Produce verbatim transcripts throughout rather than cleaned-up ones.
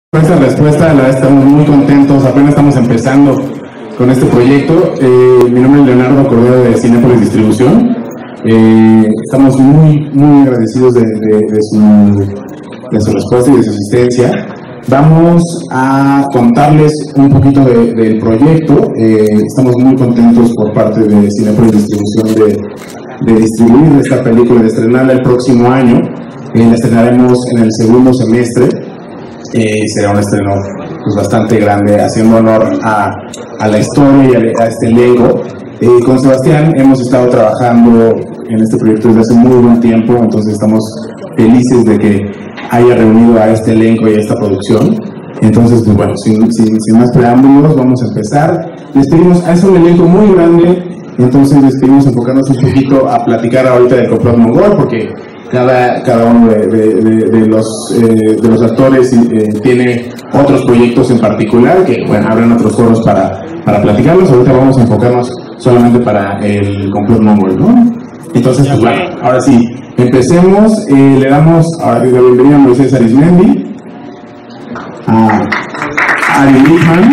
Esta respuesta, la verdad estamos muy contentos, apenas estamos empezando con este proyecto. Eh, mi nombre es Leonardo Cordero de Cinépolis Distribución. Eh, estamos muy, muy agradecidos de, de, de, su, de su respuesta y de su asistencia. Vamos a contarles un poquito de, del proyecto. Eh, estamos muy contentos por parte de Cinépolis Distribución de, de distribuir esta película, de estrenarla el próximo año. Eh, la estrenaremos en el segundo semestre. Eh, será un estreno pues, bastante grande, haciendo honor a, a la historia y a, a este elenco. Eh, con Sebastián hemos estado trabajando en este proyecto desde hace muy buen tiempo, entonces estamos felices de que haya reunido a este elenco y a esta producción. Entonces, pues bueno, sin, sin, sin más preámbulos, vamos a empezar. Les pedimos, es un elenco muy grande, entonces les pedimos enfocarnos un poquito a platicar ahorita del complot mongol, porque Cada, cada uno de, de, de, de, los, eh, de los actores eh, tiene otros proyectos en particular que, bueno, habrán otros foros para, para platicarlos. Ahorita vamos a enfocarnos solamente para el complot mongol, ¿no? Entonces, pues bueno, ahora sí, empecemos. Eh, le damos ahora la bienvenida a Moisés Arismendi, a Ari Lichman,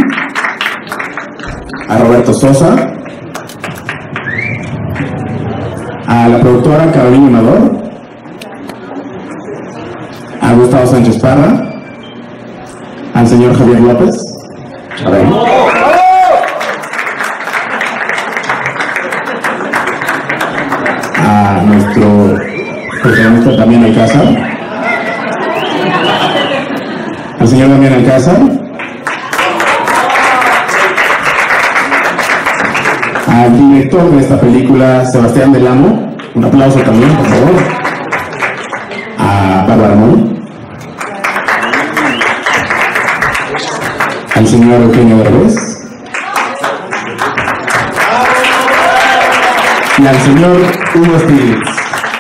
a Roberto Sosa, a la productora Carolina Amador, a Gustavo Sánchez Parra, al señor Javier López, a nuestro protagonista Damián Alcázar, al señor Damián Alcázar, al director de esta película, Sebastián Del Amo, un aplauso también, por favor, a Bárbara Moll, al señor Eugenio Derbez y al señor Hugo Stiglitz.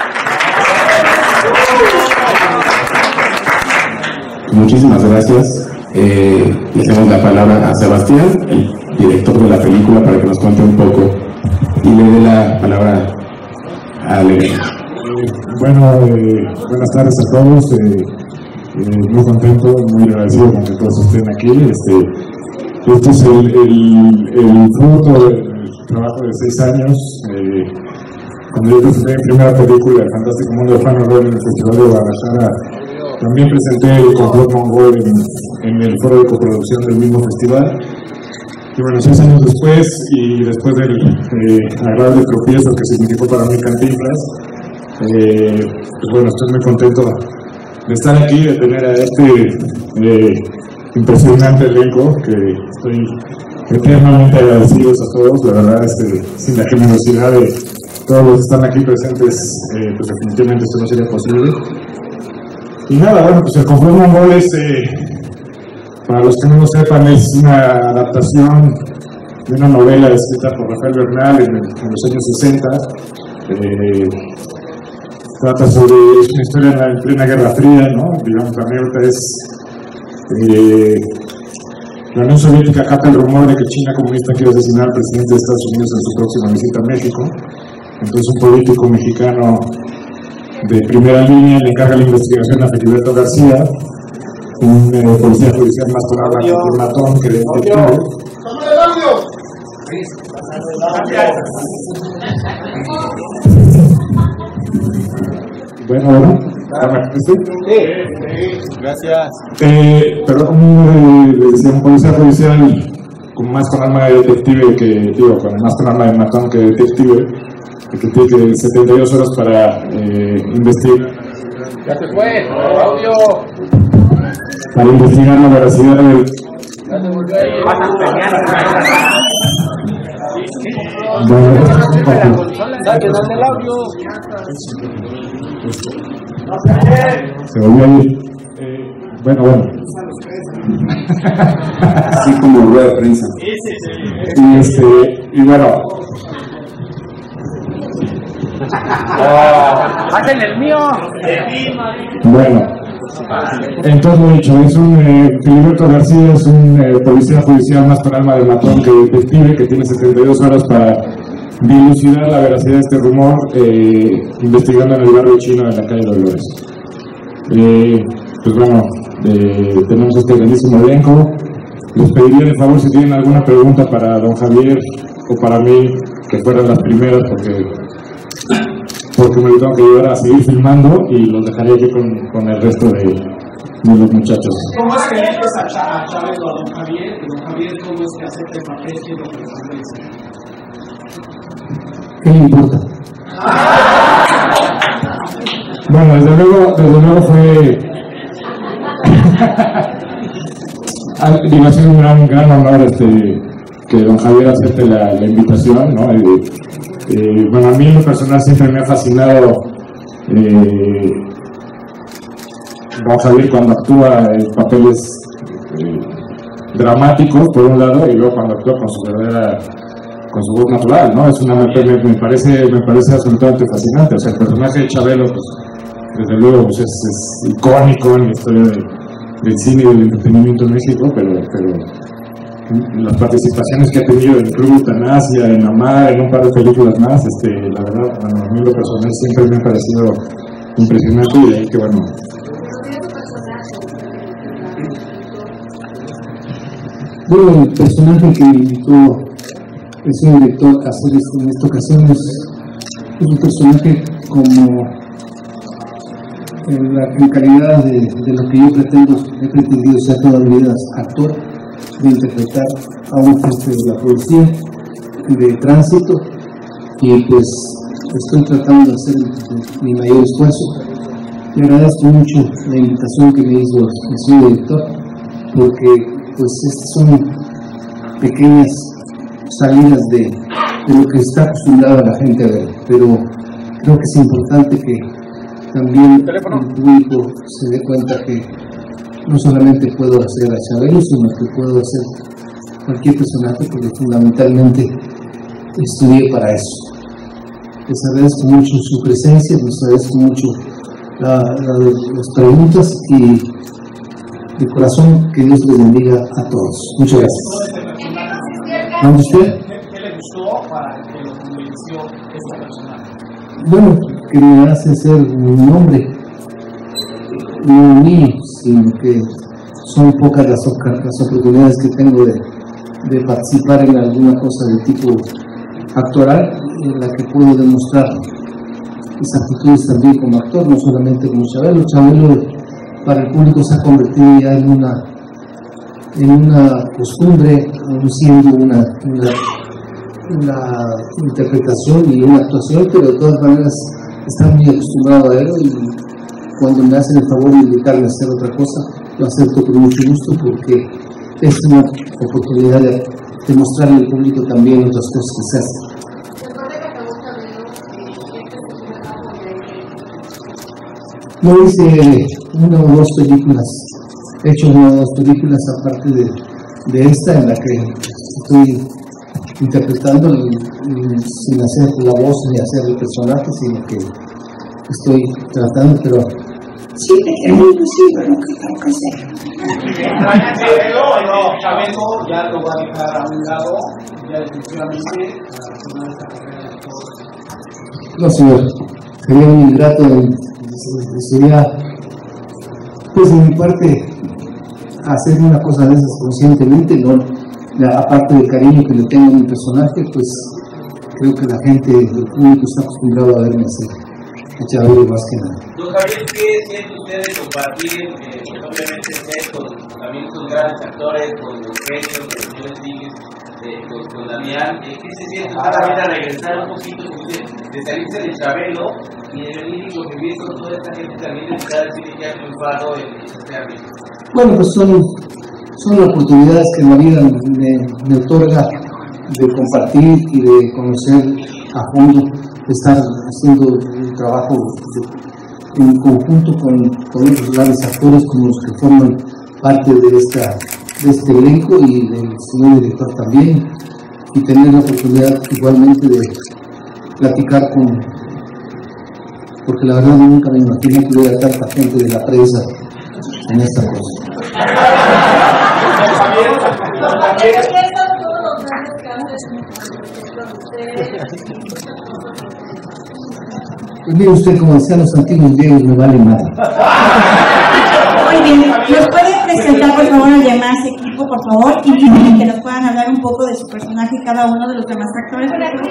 Muchísimas gracias. Eh, le damos la palabra a Sebastián, el director de la película, para que nos cuente un poco y le dé la palabra a Elena. Bueno, eh, buenas tardes a todos. Eh, eh, muy contento, muy agradecido con que todos estén aquí. Este, este es el, el, el fruto del trabajo de seis años. Eh, cuando yo presenté mi primera película, El Fantástico Mundo de Juan Orrell, en el Festival de Guadalajara, también presenté El Complot Mongol en, en el foro de coproducción del mismo festival. Y bueno, seis años después, y después del eh, agradable tropiezo que significó para mí Cantinflas, Eh, pues bueno, estoy muy contento de estar aquí, de tener a este eh, impresionante elenco, que estoy eternamente agradecidos a todos. La verdad, este, sin la generosidad de todos los que están aquí presentes, eh, pues definitivamente esto no sería posible. Y nada, bueno, pues El Complot Mongol es, eh, para los que no lo sepan, es una adaptación de una novela escrita por Rafael Bernal en, el, en los años sesenta. Eh, Trata sobre una historia en la en plena Guerra Fría, ¿no? Digamos, la anécdota es eh, la Unión Soviética capta el rumor de que China comunista quiere asesinar al presidente de Estados Unidos en su próxima visita a México. Entonces un político mexicano de primera línea le encarga la investigación a Filiberto García, un eh, policía judicial más probable que matón que detective. Bueno, bueno, ¿sí? Sí, gracias. Eh, pero un, eh, decía, un policía judicial con más con alma de detective que, digo, con más con alma de matón que detective, que tiene setenta y dos horas para eh, investigar. Ya se fue, audio. Para investigar la veracidad del. Ya se volvió ahí. Bueno, ¿Dónde el audio? se volvió a ir. Eh, bueno, bueno. Así como rueda de prensa. Y, este, y bueno. ¡Hacen el mío! Bueno. Entonces, lo dicho, es un eh, Filiberto García es un eh, policía judicial más con alma de matón que detective, que tiene setenta y dos horas para dilucidar la veracidad de este rumor, eh, investigando en el barrio chino de la calle Dolores. Eh, pues bueno, eh, tenemos este grandísimo elenco. Les pediría de favor si tienen alguna pregunta para don Javier o para mí, que fueran las primeras, porque, porque me tengo que ayudar a seguir filmando y los dejaré aquí con, con el resto de, de los muchachos. ¿Cómo es que eliges a, Ch a Chávez o a don Javier? Y don Javier, ¿cómo es que acepta el papel? ¿Qué es lo que les ¿Qué le importa? Bueno, desde luego, desde luego fue... digo, ha sido un gran, gran honor este, que don Javier acepte la, la invitación, ¿no? Eh, eh, bueno, a mí en lo personal siempre me ha fascinado eh, don Javier cuando actúa en papeles eh, dramáticos, por un lado, y luego cuando actúa con su verdadera, con su voz natural, ¿no? Es una, me, me, parece, me parece absolutamente fascinante. O sea, el personaje de Chabelo, pues, desde luego, pues, es, es icónico en la historia de, del cine y del entretenimiento en México, pero, pero las participaciones que ha tenido en Club Eutanasia, en Amar, en un par de películas más, este, la verdad, bueno, a mí lo personal siempre me ha parecido impresionante, y de ahí que, bueno... Bueno, el personaje que me invitó el señor director a hacer esto en esta ocasión es, es un personaje como en, la, en calidad de, de lo que yo pretendo, he pretendido ser toda mi vida actor, de interpretar a un jefe de la policía de tránsito, y pues estoy tratando de hacer mi mayor esfuerzo. Le agradezco mucho la invitación que me hizo el señor director, porque pues estas son pequeñas salidas de, de lo que está acostumbrada la gente a ver, pero creo que es importante que también el público se dé cuenta que no solamente puedo hacer a Chabelo, sino que puedo hacer cualquier personaje, porque fundamentalmente estudié para eso. Les agradezco mucho su presencia, les agradezco mucho la, la, las preguntas, y de corazón que Dios les bendiga a todos. Muchas gracias. ¿Dónde usted? ¿Qué le gustó para que lo convenció este personaje? Bueno, que me hace ser un hombre, no mío, sino que son pocas las, las oportunidades que tengo de, de participar en alguna cosa de tipo actoral, en la que puedo demostrar mis actitudes también como actor, no solamente como Chabelo. Chabelo para el público se ha convertido ya en una en una costumbre, aún siendo una, una, una interpretación y una actuación, pero de todas maneras está muy acostumbrado a ello, y cuando me hacen el favor de invitarme a hacer otra cosa, lo acepto con mucho gusto, porque es una oportunidad de, de mostrarle al público también otras cosas que se hacen. No hice una o dos películas, he hecho una o dos películas aparte de, de esta, en la que estoy interpretando y, y sin hacer la voz ni hacer el personaje, sino que estoy tratando, pero sí, es muy posible lo que tengo que hacer. Chabelo, no, Chabelo ya lo va a dejar a un lado, ya definitivamente, para tomar esta carrera de actor. No, señor, sería muy ingrato, sería, pues de mi parte, hacer una cosa de esas conscientemente, no, la, aparte del cariño que le tengo a mi personaje, pues creo que la gente, el público está acostumbrado a verme hacer a Chabelo más que nada. Don Javier, ¿qué siente usted de compartir, eh, obviamente, usted con también sus grandes actores, con los genios, con los señores Díguez, eh, con, con Damián? Eh, ¿Qué se siente usted también a regresar un poquito usted, de salirse de Chabelo y de venir y convivir con toda esta gente también de estar cine que ha triunfado en este ámbito? Bueno, pues son, son oportunidades que la vida me, me otorga de compartir y de conocer a fondo, de estar haciendo un trabajo de, en conjunto con, con otros grandes actores como los que forman parte de, esta, de este elenco, y del señor director también, y tener la oportunidad igualmente de platicar con, porque la verdad nunca me imaginé que hubiera tanta gente de la prensa en esta cosa. Pues mire usted, como decían los antiguos griegos, me vale nada. ¿Nos pueden presentar, por favor, al demás equipo, por favor? Y que nos puedan hablar un poco de su personaje y cada uno de los demás actores. Sí, a mí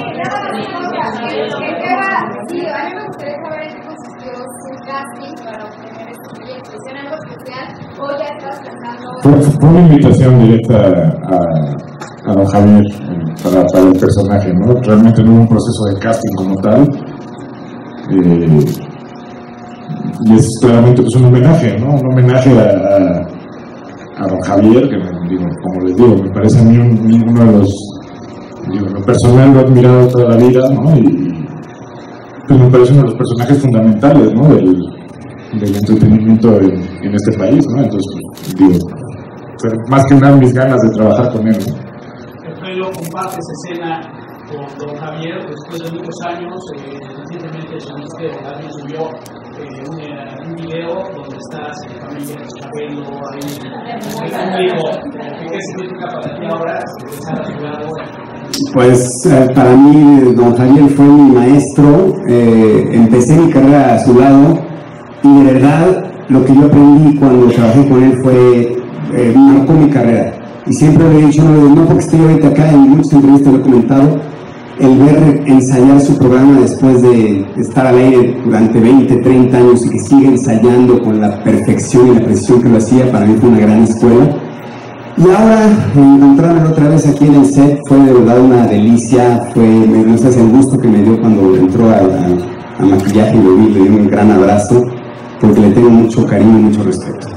me gustaría saber en qué consistió su casting para obtener este proyecto. ¿Hicieron algo especial o ya estás pensando? Fue, fue una invitación directa a, a don Javier para, para el personaje, ¿no? Realmente no hubo un proceso de casting como tal. Eh, y es claramente pues, un homenaje, ¿no? Un homenaje a, a, a don Javier, que digo, como les digo, me parece a mí un, uno de los, digo, lo personal lo he admirado toda la vida, ¿no? Y pues, me parece uno de los personajes fundamentales, ¿no? Del, del entretenimiento en, en este país, ¿no? Entonces, pues, digo, más que nada mis ganas de trabajar con él, ¿no? Alfredo, compartes escena con don Javier después de muchos años. Eh, recientemente subiste, alguien subió eh, un, un video donde estás en familia con Chabelo, ahí en el público. ¿Qué significa para ti ahora empezar a jugar ahora? Pues eh, para mí don Javier fue mi maestro. Eh, empecé mi carrera a su lado y de verdad lo que yo aprendí cuando trabajé con él fue, eh, marcó mi carrera. Y siempre le he dicho, no, no porque estoy ahorita acá, en muchas entrevistas lo he comentado, el ver ensayar su programa después de estar al aire durante veinte, treinta años y que siga ensayando con la perfección y la precisión que lo hacía, para mí fue una gran escuela. Y ahora, encontrarme otra vez aquí en el set fue de verdad una delicia. Fue, no sé, el gusto que me dio cuando entró a, a, a maquillaje y lo vi, le di un gran abrazo, porque le tengo mucho cariño y mucho respeto.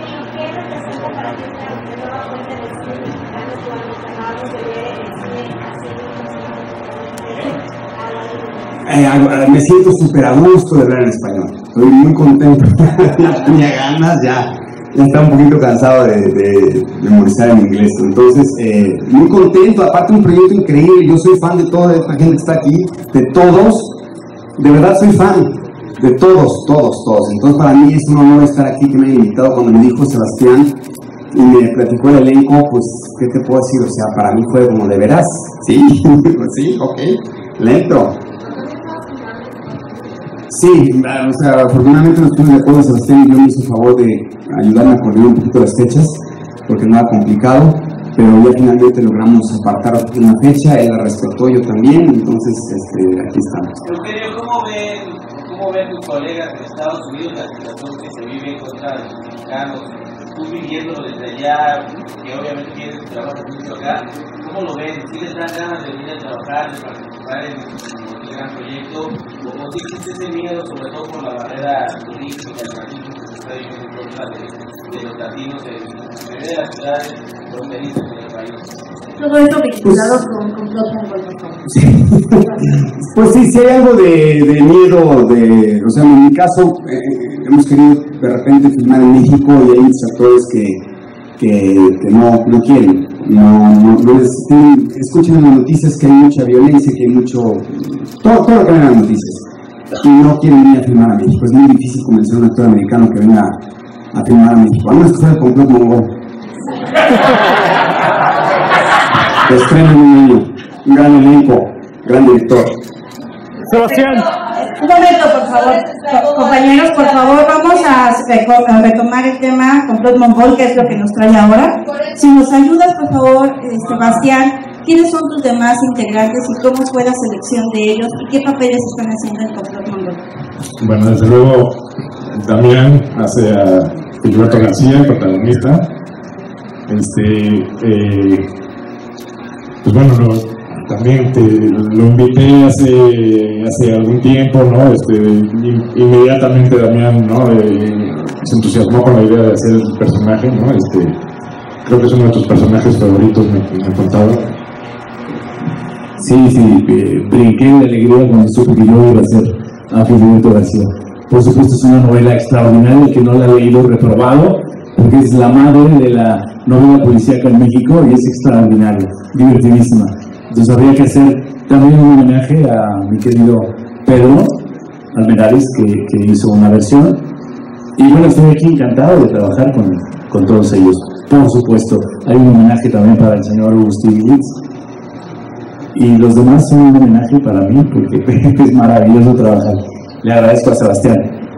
Eh, me siento súper a gusto de hablar en español, estoy muy contento, ya tenía ganas, ya, ya estaba un poquito cansado de, de memorizar en inglés, entonces eh, muy contento, aparte un proyecto increíble, yo soy fan de toda esta gente que está aquí, de todos, de verdad soy fan, de todos, todos, todos, entonces para mí es un honor estar aquí, que me hayan invitado. Cuando me dijo Sebastián y me platicó el elenco, pues, ¿qué te puedo decir? O sea, para mí fue como, ¿de veras? Sí, pues sí, ok, lento. Sí, o sea, afortunadamente nos pusimos de acuerdo, Sebastián y yo me hizo el favor de ayudarme a coordinar un poquito las fechas, porque no era complicado, pero ya finalmente logramos apartar una fecha, él la respetó, yo también, entonces este, aquí estamos. Eugenio, ¿cómo ven, cómo ven tus colegas en Estados Unidos la situación que se vive contra los mexicanos? Tú viviéndolo desde allá, que obviamente tienes tu trabajo mucho acá, ¿cómo lo ven? ¿Sí les dan ganas de venir a trabajar, de participar en este gran proyecto? ¿O sí existe ese miedo, sobre todo por la barrera turística, el racismo que se está viviendo en contra de, de los latinos de, de las ciudades fronterizas del país? Todo esto vinculado pues, con, con Plot Mongol. Sí. Pues sí, sí hay algo de, de miedo, de, o sea, en mi caso eh, hemos querido de repente filmar en México y hay muchos actores que, que, que no, no quieren, no, no, no les, tienen, escuchan en las noticias que hay mucha violencia, que hay mucho, todo, todo lo que ven en las noticias, y no quieren venir a filmar a México. Es muy difícil convencer a un actor americano que venga a filmar a México, a menos que fuera con Plot Mongol. Que estrenan un año, un gran elenco, gran director. Sebastián. Un momento, por favor, compañeros, por favor, vamos a, a retomar el tema con Plot Mongol, que es lo que nos trae ahora. Si nos ayudas, por favor, eh, Sebastián, ¿quiénes son tus demás integrantes y cómo fue la selección de ellos y qué papeles están haciendo en Complot Mongol? Bueno, desde luego, Damián hace a Gilberto García, el protagonista. Este, eh, pues bueno, lo, también te, lo invité hace, hace algún tiempo, ¿no? Este, inmediatamente Damián, ¿no? Eh, se entusiasmó con la idea de hacer el personaje, ¿no? Este, creo que es uno de tus personajes favoritos, me, me contaba. Sí, sí, eh, brinqué de alegría cuando supe que yo iba a ser a Gilberto García. Por supuesto es una novela extraordinaria, el que no la ha leído reprobado, porque es la madre de la novela policíaca en México y es extraordinaria, divertidísima. Entonces habría que hacer también un homenaje a mi querido Pedro Almendares, que, que hizo una versión. Y bueno, estoy aquí encantado de trabajar con, con todos ellos. Por supuesto, hay un homenaje también para el señor Agustín Litz. Y los demás son un homenaje para mí, porque es maravilloso trabajar. Le agradezco a Sebastián.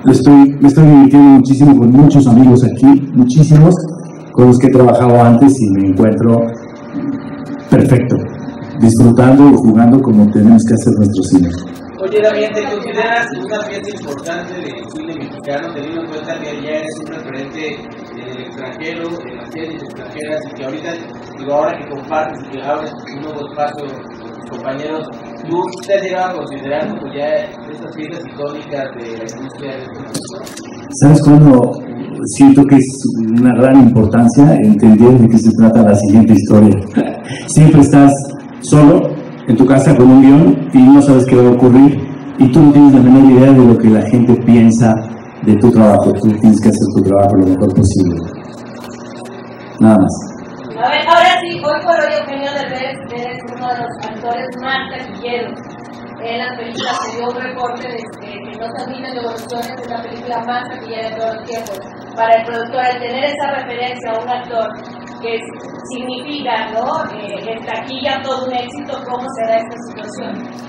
estoy, me estoy divirtiendo muchísimo con muchos amigos aquí, muchísimos, con los que he trabajado antes y me encuentro perfecto, disfrutando y jugando como tenemos que hacer nuestros cine. Oye, Damián, ¿te consideras una pieza importante del cine mexicano, teniendo en cuenta que ya eres un referente en el extranjero, en las series extranjeras, y que ahorita, digo, ahora que compartes y que abres un nuevo espacio con tus compañeros, ¿tú te has llegado a considerar como ya estas piezas icónicas de la industria de este mundo? ¿Sabes cuándo siento que es una gran importancia entender de qué se trata la siguiente historia? Siempre estás solo en tu casa con un guión y no sabes qué va a ocurrir y tú no tienes la menor idea de lo que la gente piensa de tu trabajo. Tú tienes que hacer tu trabajo lo mejor posible. Nada más. A ver, ahora sí, hoy por hoy Eugenio Derbez es uno de los actores más taquilleros. En las películas se dio un reporte de que no se admiten devoluciones, es la película más taquillera de todos los tiempos. Para el productor, al tener esa referencia a un actor que significa, ¿no? Eh, en taquilla todo un éxito, ¿cómo será esta situación?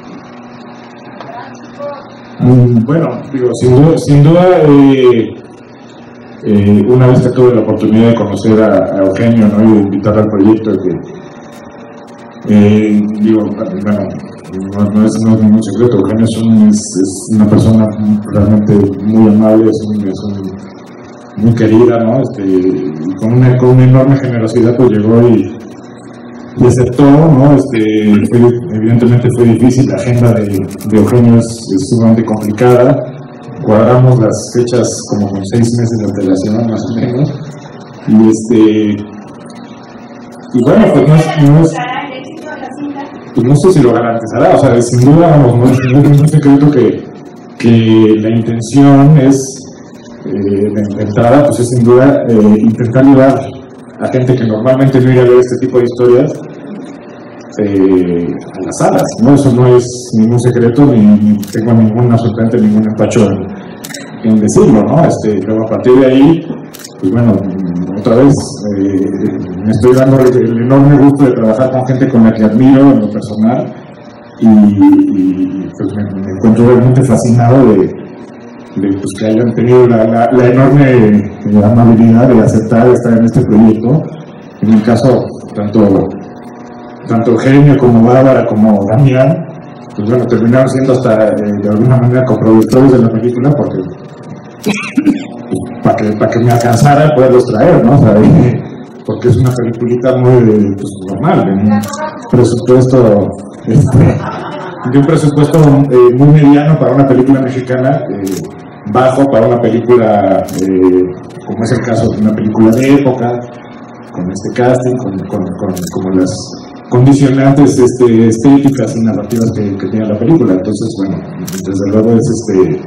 Mm, bueno, digo, sin duda, sin duda eh, eh, una vez que tuve la oportunidad de conocer a, a Eugenio, ¿no? Y de invitarlo al proyecto, que eh, digo, bueno, no, no, es, no es ningún secreto, Eugenio es, un, es, es una persona realmente muy amable, es, un, es un, muy querida, ¿no? Este, y con una, con una enorme generosidad pues llegó y, y aceptó, ¿no? Este, fue, evidentemente fue difícil, la agenda de, de Eugenio es, es sumamente complicada, cuadramos las fechas como con seis meses de antelación más o menos, y este, y bueno, pues no es, no es pues no sé si lo garantizará, o sea, sin duda, vamos, no es ningún secreto que, que la intención es, eh, de entrada, pues es sin duda eh, intentar ayudar a gente que normalmente no iría a ver este tipo de historias eh, a las salas, ¿no? Eso no es ningún secreto, ni, ni tengo ningún, absolutamente ningún empacho en, en decirlo, ¿no? Este, luego a partir de ahí, pues bueno, otra vez eh, me estoy dando el, el enorme gusto de trabajar con gente con la que admiro en lo personal y, y pues me, me encuentro realmente fascinado de, de pues, que hayan tenido la, la, la enorme eh, amabilidad de aceptar estar en este proyecto. En mi caso, tanto, tanto Eugenio como Bárbara como Damián, pues bueno, terminaron siendo hasta eh, de alguna manera coproductores de la película porque para que, para que me alcanzara poderlos traer, ¿no? O sea, porque es una peliculita muy pues, normal, de un presupuesto, este, de un presupuesto eh, muy mediano para una película mexicana, eh, bajo para una película, eh, como es el caso de una película de época, con este casting, con, con, con como las condicionantes este, estéticas y narrativas que, que tiene la película. Entonces, bueno, desde luego es este...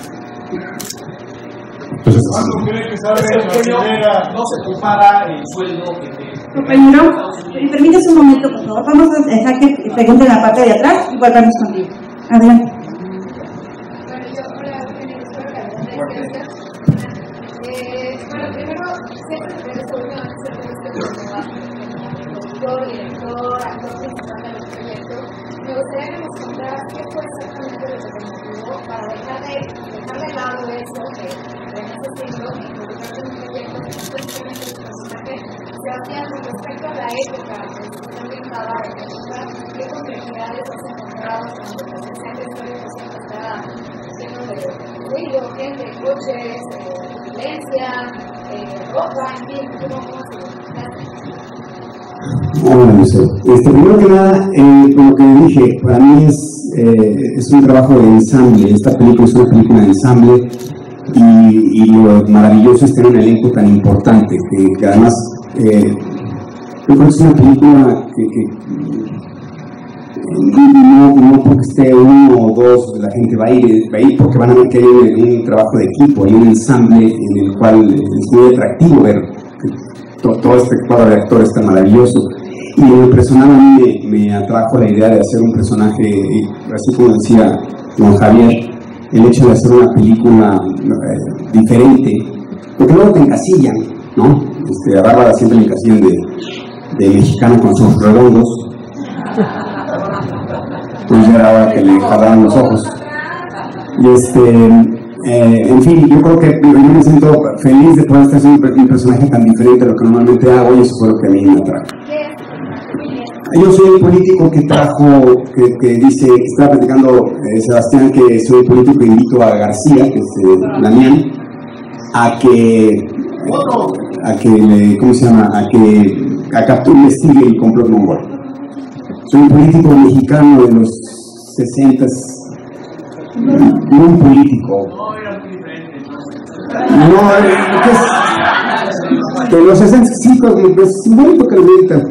Pues es ¿Cuánto cree que sabe la no se compara el sueldo que te... Compañero, ¿me permites un momento, por favor? Vamos a dejar que pregunten la parte de atrás y volvamos contigo. Adelante. Bueno, yo, hola, espero que gracias. Eh, bueno, primero, siempre me parece últimamente ser este trabajo productor, director, actor principal de los proyectos. Me gustaría que nos contaras qué fue exactamente lo que te motivó para dejar de, dejar de lado eso que en este siglo y involucrarte en un proyecto que específicamente el personaje se hacía con respecto a la época que se ambientaba en la época, qué complejidades has encontrado cuando la presente historia que siempre está lleno de ruido, gente, coches, eh, violencia, eh, ropa, en fin, ¿cómo, cómo se lo Hola, José. Este, primero que nada, eh, como que dije, para mí es, eh, es un trabajo de ensamble. Esta película es una película de ensamble y, y lo maravilloso es tener un elenco tan importante, que, que además, eh, yo creo que es una película que, que no, no porque esté uno o dos, la gente va a ir, va a ir porque van a ver que hay un, un trabajo de equipo, hay un ensamble en el cual es muy atractivo ver todo, todo este cuadro de actores tan maravilloso. Y en lo personal a mí me, me atrajo la idea de hacer un personaje, así como decía don Javier, el hecho de hacer una película eh, diferente, porque luego te encasillan, ¿no? Este, a Bárbara siempre le encasillan de, de mexicano con sus redondos, pues ya era hora que le jalaran los ojos. Y este, eh, en fin, yo creo que yo me siento feliz de poder estar haciendo un personaje tan diferente a lo que normalmente hago, y eso fue lo que a mí me atrajo. Yo soy el político que trajo, que, que dice, que estaba platicando eh, Sebastián, que soy el político e invito a García, que es eh, Damián, a que, a que le, ¿cómo se llama? A que a capture y investigue el complot mongol. Soy un político mexicano de los sesentas, no un político. No, que es, de los sesenta, sí, pues simbólico que lo ahorita.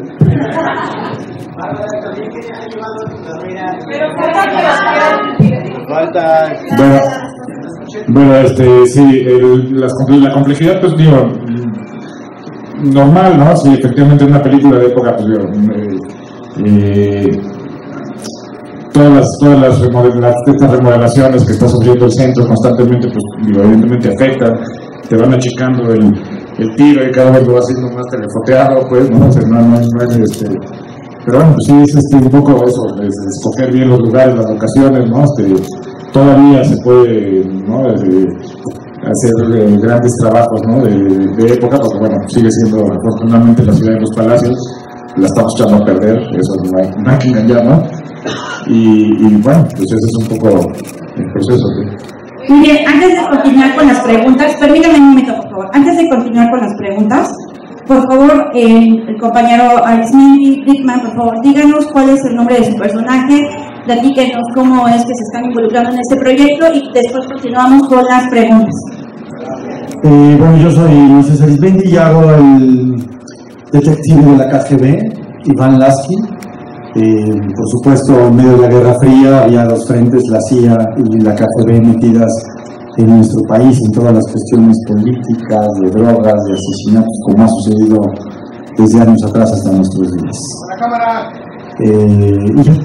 Bueno, bueno, este, sí, el, las, la complejidad, pues digo, normal, ¿no? Sí, efectivamente, en una película de época, pues digo, eh, eh, todas las, todas las, remodela, estas remodelaciones que está sufriendo el centro constantemente, pues digo, evidentemente afectan, te van achicando el, el tiro y cada vez lo va haciendo más telefoteado, pues, ¿no? O sea, no, no, no es este. Pero bueno, pues sí, es este, un poco eso, es escoger bien los lugares, las locaciones, ¿no? Este, todavía se puede, ¿no? Este, hacer eh, grandes trabajos, ¿no? de, de época, porque bueno, sigue siendo afortunadamente la ciudad de los palacios, la estamos echando a perder, eso no hay, no hay que engañar, ¿no? Y, y bueno, pues ese es un poco el proceso. ¿Sí? Muy bien, antes de continuar con las preguntas, permítame un momento, por favor, antes de continuar con las preguntas, por favor, eh, el compañero Arismendi Brickman, por favor, díganos cuál es el nombre de su personaje, platíquenos cómo es que se están involucrando en este proyecto y después continuamos con las preguntas. Eh, bueno, yo soy Moisés Arismendi y hago el detective de la K G B, Iván Lasky. Eh, por supuesto, en medio de la Guerra Fría había dos frentes, la C I A y la K G B, metidas en nuestro país en todas las cuestiones políticas, de drogas, de asesinatos, como ha sucedido desde años atrás hasta nuestros días. Eh, y yo,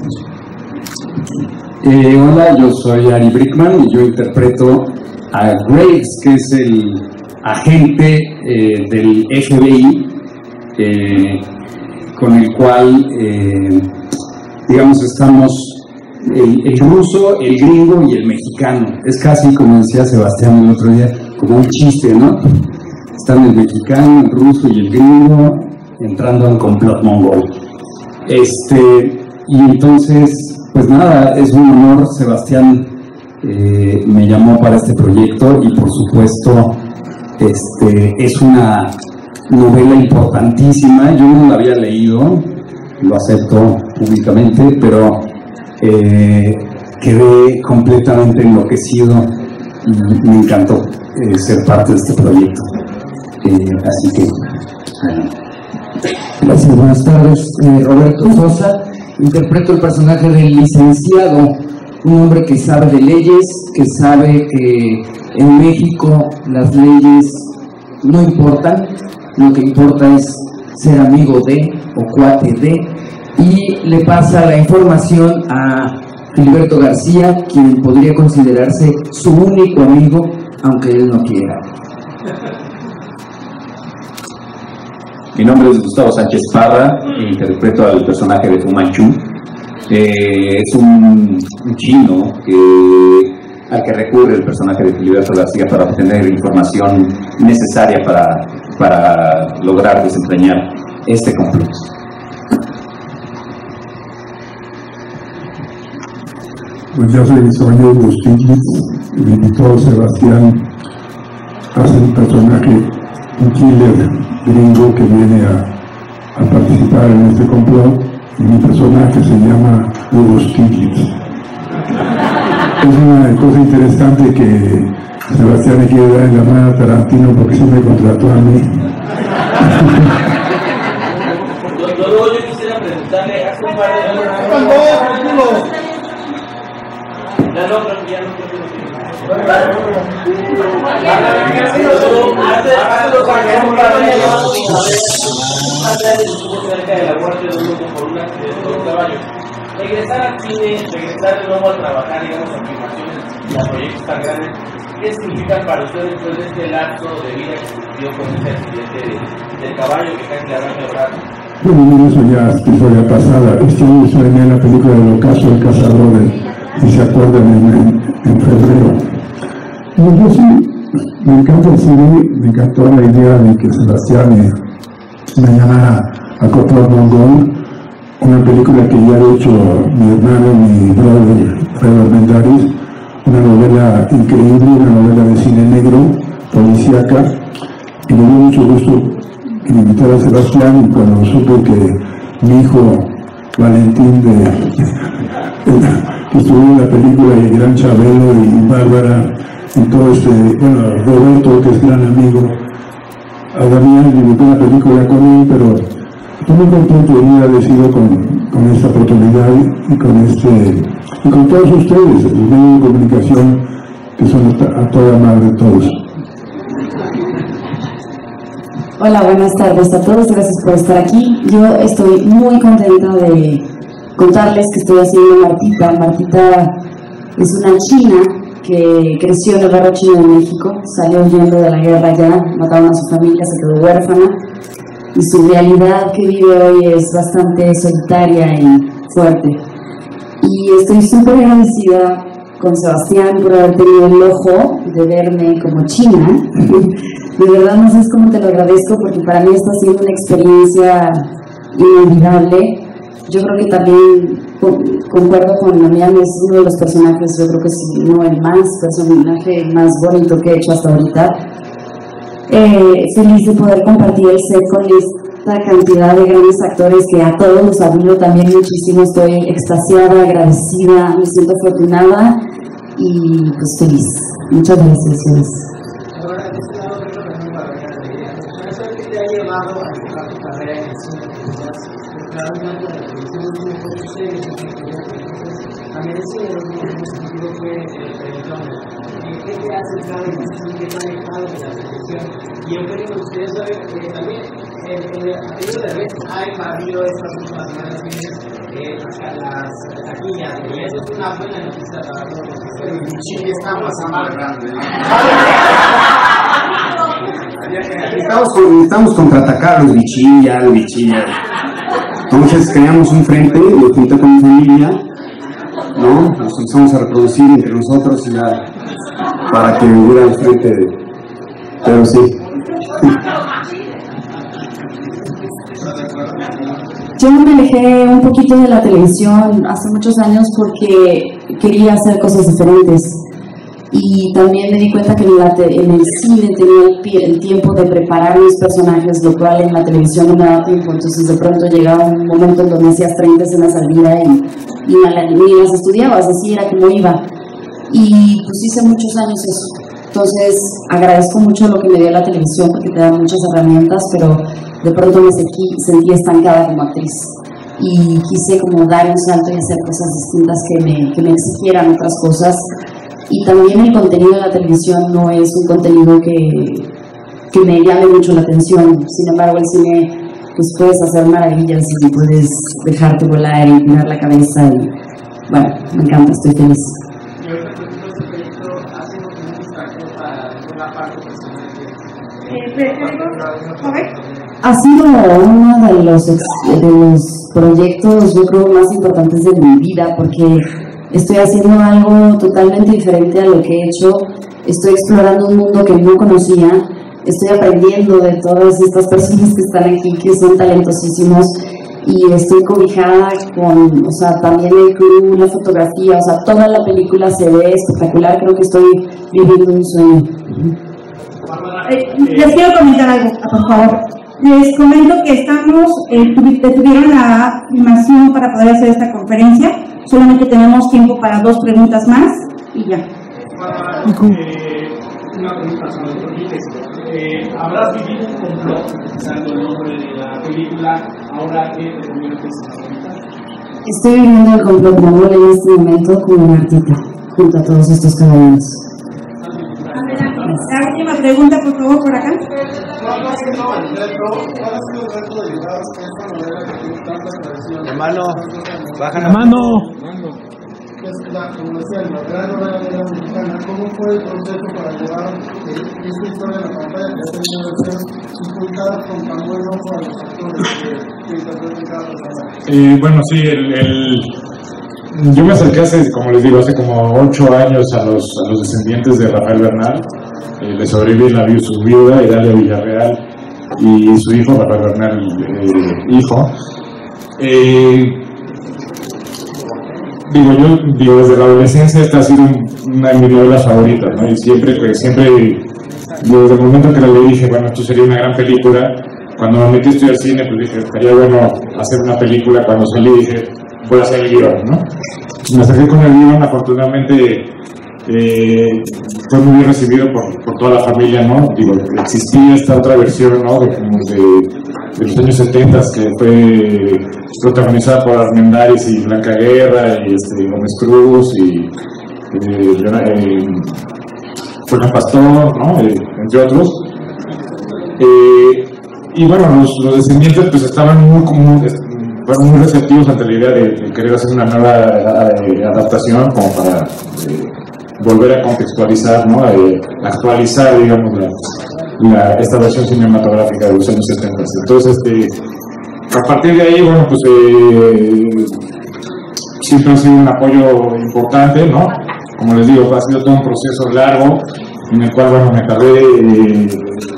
Eh, hola, yo soy Ari Brickman y yo interpreto a Graves, que es el agente eh, del F B I, eh, con el cual, eh, digamos, estamos el, el ruso, el gringo y el mexicano. Es casi, como decía Sebastián el otro día, como un chiste, ¿no? Están el mexicano, el ruso y el gringo entrando en complot mongol. Este, y entonces, pues nada, es un honor. Sebastián eh, me llamó para este proyecto y por supuesto este, es una novela importantísima. Yo no la había leído, lo acepto públicamente, pero eh, quedé completamente enloquecido y me encantó eh, ser parte de este proyecto. Eh, así que, bueno. Gracias, buenas tardes. Eh, Roberto Sosa. Interpreto el personaje del licenciado, un hombre que sabe de leyes, que sabe que en México las leyes no importan, lo que importa es ser amigo de o cuate de, y le pasa la información a Filiberto García, quien podría considerarse su único amigo, aunque él no quiera. Mi nombre es Gustavo Sánchez Parra, interpreto al personaje de Fu Manchu. Eh, es un, un chino que, al que recurre el personaje de Filiberto García para obtener información necesaria para, para lograr desentrañar este complot. Pues yo soy Sonia Stiglitz, me invitó Sebastián a hacer un personaje, un killer gringo que viene a, a participar en este complot, y mi personaje se llama Hugo Stiglitz. Es una cosa interesante que Sebastián me quiere dar en la mano a Tarantino porque sí me contrató a mí. Doctor, yo quisiera preguntarle, hace un par de años... Ya no, pero ya no creo que no tiene nada. Hace dos años, un par de años, estuvo cerca de la muerte de un grupo por un accidente de un caballo. Regresar al cine, regresar de nuevo a trabajar, digamos, en filmaciones y a proyectos tan grandes, ¿qué significa para usted después de este lapso de vida que sufrió con ese accidente del caballo que casi le arranca el brazo? Bueno, mira, eso ya es historia pasada. Este año estrené la película del ocaso del cazador, de, si se acuerdan, en, en, en febrero. Bueno, yo sí, me encanta el cine, me encantó la idea de que Sebastián me, me llamara a Complot Mongol, una película que ya ha hecho mi hermano, mi brother, Fred Armendáriz, una novela increíble, una novela de cine negro, policíaca, y me dio mucho gusto que me invitara a Sebastián, y cuando supe que mi hijo Valentín, de, que estuvo en la película, y el gran Chabelo y Bárbara, y todo este, bueno, Roberto, que es gran amigo, a Damián, dibujé una película con él, pero estoy muy contento y muy agradecido con, con esta oportunidad y con este, y con todos ustedes, los medios de comunicación, que son a, a toda madre todos. Hola, buenas tardes a todos, gracias por estar aquí. Yo estoy muy contenta de contarles que estoy haciendo Martita. Martita es una china que creció en el barrio chino de México, salió huyendo de la guerra ya, mataron a su familia, se quedó huérfana, y su realidad que vive hoy es bastante solitaria y fuerte. Y estoy súper agradecida con Sebastián por haber tenido el ojo de verme como china. De verdad no sé cómo te lo agradezco, porque para mí está siendo una experiencia inolvidable. Yo creo que también con, concuerdo con Damián, es uno de los personajes, yo creo que si no el más personaje más bonito que he hecho hasta ahorita. Eh, feliz de poder compartir el set con esta cantidad de grandes actores que a todos los admiro también muchísimo. Estoy extasiada, agradecida, me siento afortunada y pues feliz. Muchas gracias. ¿Qué te ha llevado a empezar tu carrera en el cine? Claro, una de las televisión muy muchas series, también el cine lo que fue el drama. ¿Qué te hace entrar en el cine? ¿Qué te ha dejado de la televisión? Y yo creo que ustedes saben que también en el apellido de Red ha invadido estas últimas semanas las taquillas, y eso es una buena noticia para todos los que están. El Chile está más grande. Estamos, con, estamos contraatacar los bichillas, los bichillas. Entonces creamos un frente, lo junté con mi familia, ¿no? Nos empezamos a reproducir entre nosotros y ya, para que hubiera el frente de... Pero sí. Yo me alejé un poquito de la televisión hace muchos años porque quería hacer cosas diferentes. Y también me di cuenta que en, la te en el cine tenía el, el tiempo de preparar mis personajes, lo cual en la televisión no me daba tiempo. Entonces de pronto llegaba un momento en donde hacías treinta escenas al día y, y ni las estudiabas, así era como iba. Y pues hice muchos años eso. Entonces agradezco mucho lo que me dio la televisión, porque te da muchas herramientas, pero de pronto me sentí, sentí estancada como actriz. Y quise como dar un salto y hacer cosas distintas que me, que me exigieran otras cosas. Y también el contenido de la televisión no es un contenido que, que me llame mucho la atención. Sin embargo, el cine, pues puedes hacer maravillas y puedes dejarte volar y inclinar la cabeza. Y bueno, me encanta, estoy feliz. Ha sido uno de los, de los proyectos, yo creo, más importantes de mi vida, porque estoy haciendo algo totalmente diferente a lo que he hecho. Estoy explorando un mundo que no conocía. Estoy aprendiendo de todas estas personas que están aquí, que son talentosísimos. Y estoy cobijada con, o sea, también el crew, la fotografía, o sea, toda la película se ve espectacular. Creo que estoy viviendo un sueño. Eh, les quiero comentar algo, por favor. Les comento que estamos, eh, detuvieron la filmación para poder hacer esta conferencia. Solamente tenemos tiempo para dos preguntas más y ya. Eh, una pregunta, si me permites. Eh, ¿Habrás vivido un complot utilizando el nombre de la película? Ahora que te conviertes ahorita. Estoy viviendo el complot Mongol en este momento con Martita, junto a todos estos caballeros. La última pregunta, por favor, por acá. Hermano, baja la mano. Es la, como decía, la gran novela de la mexicana. ¿Cómo fue el proceso para llevar esta historia a la pantalla que ha tenido que ser inculcada con tan buen ojo a los actores que, que interpretan cada persona? Eh, bueno, sí, el, el, Yo me acerqué hace, como les digo, hace como ocho años a los, a los descendientes de Rafael Bernal. Eh, le sobreviven la vi- su viuda, Idalia Villarreal, y su hijo, Rafael Bernal, eh, hijo. Eh, digo, yo digo, desde la adolescencia esta ha sido un- una de mis novelas favoritas, ¿no? Y siempre, pues, siempre, digo, desde el momento que la leí dije, bueno, esto sería una gran película. Cuando me metí a estudiar cine, pues dije, estaría bueno hacer una película. Cuando salí dije, voy a hacer el guión, ¿no? Me acerqué con el guión, afortunadamente eh, fue muy bien recibido por, por toda la familia, ¿no? Digo, existía esta otra versión, ¿no? De, como de, de los años setenta, que fue protagonizada por Armendáriz y Blanca Guerra, y este, Gómez Cruz, y eh, eh, Juan Pastor, ¿no? Eh, entre otros. Eh, y bueno, los, los descendientes pues estaban muy comunes, fueron muy receptivos ante la idea de, de querer hacer una nueva eh, adaptación como para eh, volver a contextualizar, ¿no? Eh, actualizar, digamos, la, la, esta versión cinematográfica de los años setenta. Entonces, este, a partir de ahí, bueno, pues eh, siempre ha sido un apoyo importante, ¿no? Como les digo, ha sido todo un proceso largo en el cual, bueno, me tardé eh,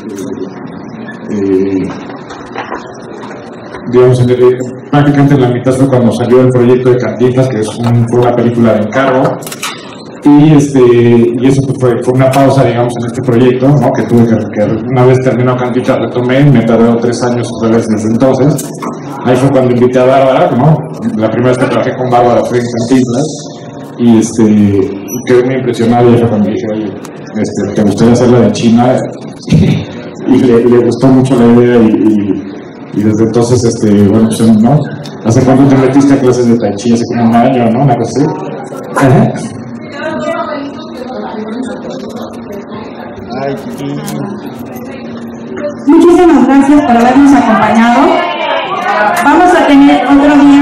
eh, digamos, en el, prácticamente en la mitad fue cuando salió el proyecto de Cantinflas, que es un, fue una película de encargo, y, este, y eso fue, fue una pausa, digamos, en este proyecto, ¿no? Que tuve que, que una vez terminó Cantinflas retomé, me tardé tres años otra vez desde entonces. Ahí fue cuando invité a Bárbara, ¿no? La primera vez que trabajé con Bárbara fue en Cantinflas, y este, quedé muy impresionado, y fue cuando dije, oye, este, ¿te gustaría hacerla de China? Y le, le gustó mucho la idea, y, y Y desde entonces, este, bueno, pues, ¿no? ¿Hace cuánto te metiste a clases de Tai Chi? Hace como un año, ¿no? Una cosa así. Ajá. Muchísimas gracias por habernos acompañado. Vamos a tener otro día